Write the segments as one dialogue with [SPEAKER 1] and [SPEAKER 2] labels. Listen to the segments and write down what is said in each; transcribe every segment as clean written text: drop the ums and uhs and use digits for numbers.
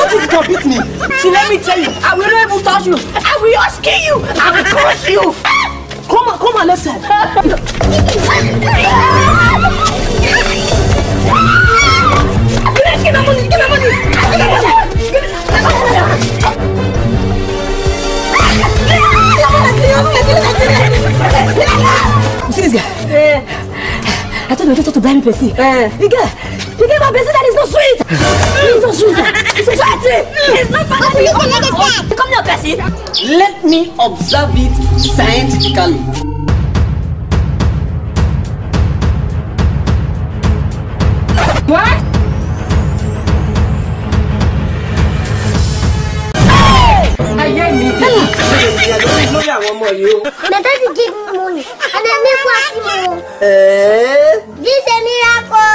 [SPEAKER 1] You think you can beat me? See, let me tell you, I will not even touch you. I will just kill you. I will crush you. Come on, let's head. Give me money. You see this guy? I told you to buy me Pepsi. You get my Pepsi that is not sweet. It's not sweet. It's sweaty. It's not funny. Come here, Pepsi. Let me observe it scientifically. What? I hear me.
[SPEAKER 2] But does it give me money? And then make what more? This is a miracle.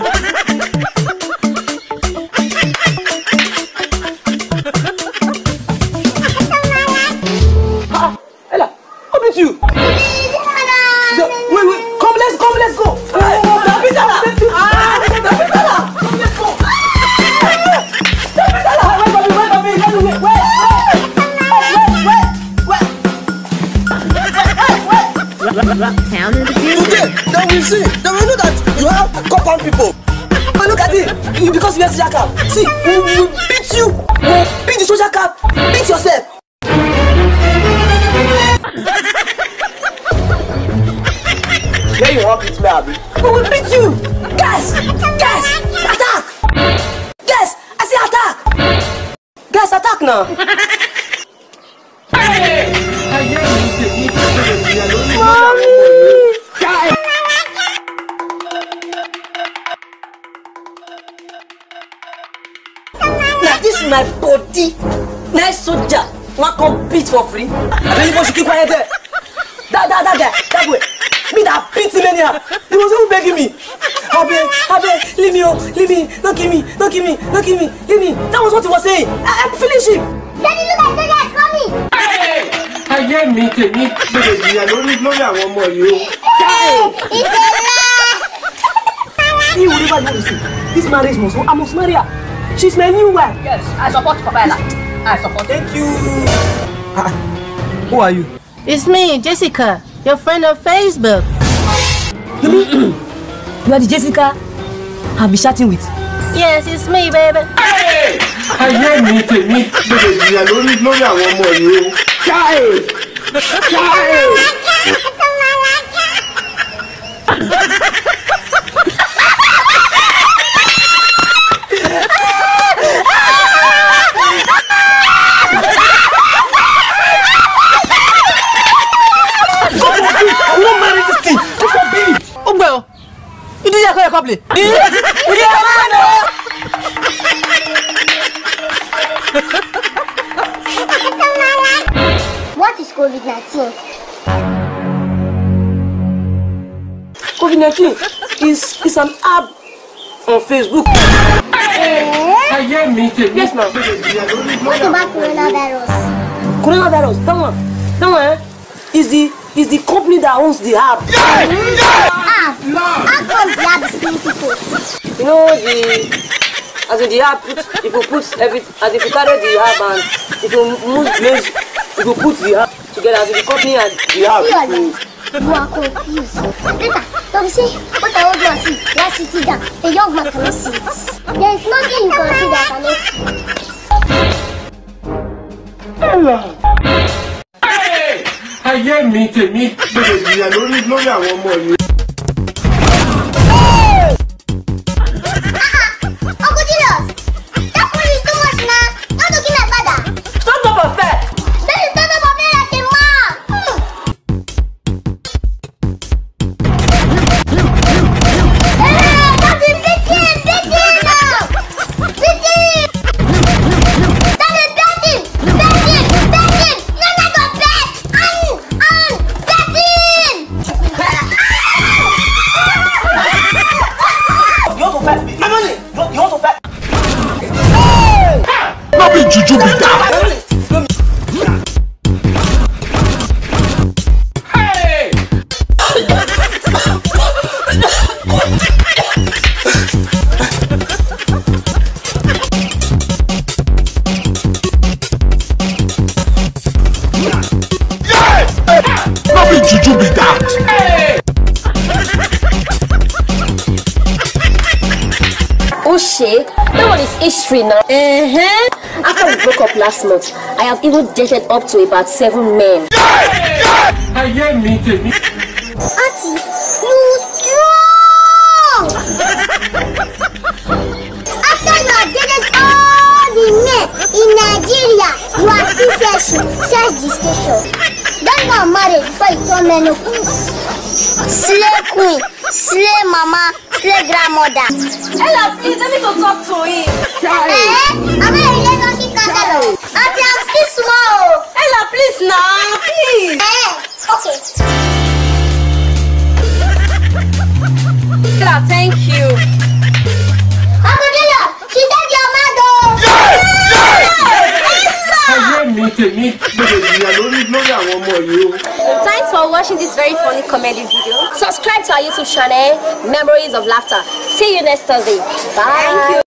[SPEAKER 1] Ella, come with you. Wait, come, let's go.
[SPEAKER 3] Town in the future.
[SPEAKER 1] Today, then we see. Then we know that you have compound people. But look at it. Because you have social cap. See, we beat you. We beat the social cap. Beat yourself. Where you walk with me, Abby? We will beat you. Guys, attack. Guys, I say attack. Guys, attack now. Hey! Now this is my body. Nice soldier. One come beat for free. Everybody should keep quiet there. That way. Me that beat him anyhow. He was even begging me. Habe, leave me. Don't kill me. Leave me. That was what he was saying. I finish him.
[SPEAKER 2] Daddy, look at that coming.
[SPEAKER 4] I hear me, baby. I don't need no one more you.
[SPEAKER 2] It's a lie.
[SPEAKER 1] See, whatever you want to see. This marriage I must marry her. She's my new wife.
[SPEAKER 5] Yes, I support Papa. I support.
[SPEAKER 1] Thank you. Who are you?
[SPEAKER 3] It's me, Jessica, your friend on Facebook.
[SPEAKER 1] You mean you are the Jessica I've been chatting with?
[SPEAKER 3] Yes, it's me, baby.
[SPEAKER 4] Hey! I hear me, baby. I don't need no one more you. Child.
[SPEAKER 1] Oh well, you did a couple.
[SPEAKER 2] What is COVID-19?
[SPEAKER 1] COVID-19 is an app on Facebook.
[SPEAKER 4] I hear me, baby.
[SPEAKER 1] Yes, ma'am.
[SPEAKER 2] What about coronavirus?
[SPEAKER 1] Coronavirus, that one is the company that owns the app.
[SPEAKER 2] How come the app is beautiful?
[SPEAKER 1] You know as in the app, if you put as if you carry the app and if you move place, if you put the app together as in the company and the app.
[SPEAKER 2] You are confused. Later, don't say what I want to see. Let's sit down. A young man cannot see it. There is nothing you can see that cannot see.
[SPEAKER 4] Ella. Hey! I hear me, baby. I don't need no one more you.
[SPEAKER 2] Uncle Jesus, that food is too much now. Not looking like father.
[SPEAKER 1] Stop up a fair.
[SPEAKER 2] Then you stand up and play like a man. That's it, beat him now. Beat him. That is beat him. No, not go bet. Bet him.
[SPEAKER 1] You want to fight me? My money. You want to fight?
[SPEAKER 4] Not be juju be that. Hey!
[SPEAKER 2] shake. That one is history now. After we broke up last month, I have even dated up to about 7 men.
[SPEAKER 4] I hear me to me.
[SPEAKER 2] Auntie, you strong! After you have dated all the men in Nigeria, you are still searching. Search the station. Don't go married before you turn menopause. Slay queen, slay mama, slay grandmother.
[SPEAKER 5] Ella, please let me to talk to him.
[SPEAKER 2] I'm a relationship counselor. Auntie, I'm still small.
[SPEAKER 5] Ella, please now, please.
[SPEAKER 2] Okay.
[SPEAKER 5] Ella, thank you.
[SPEAKER 2] Amadilla, she did your mother.
[SPEAKER 4] I hear me to me.
[SPEAKER 2] Thanks for watching this very funny comedy video. Subscribe to our YouTube channel, Memories of Laughter. See you next Thursday. Bye. Thank you.